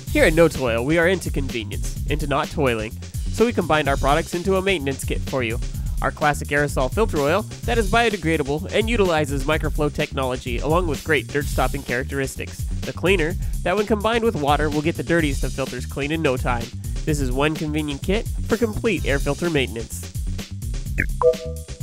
Here at No Toil, we are into convenience, into not toiling, so we combined our products into a maintenance kit for you. Our classic aerosol filter oil that is biodegradable and utilizes microflow technology along with great dirt-stopping characteristics. The cleaner that when combined with water will get the dirtiest of filters clean in no time. This is one convenient kit for complete air filter maintenance.